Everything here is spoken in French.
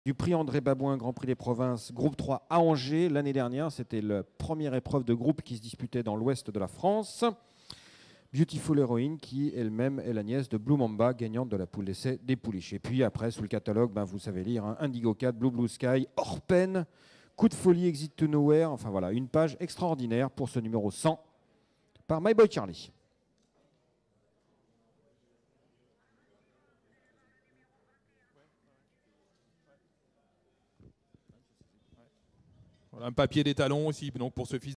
Du prix André Babouin, Grand Prix des Provinces, groupe 3 à Angers. L'année dernière, c'était la première épreuve de groupe qui se disputait dans l'ouest de la France. Beautiful Heroine, qui elle-même est la nièce de Blue Mamba, gagnante de la poule d'essai des Pouliches. Et puis après, sous le catalogue, vous savez lire, hein, Indigo 4, Blue Sky, Orpen, Coup de folie, Exit to Nowhere. Enfin voilà, une page extraordinaire pour ce numéro 100 par My Boy Charlie. Voilà, un papier d'étalon aussi donc pour ce fils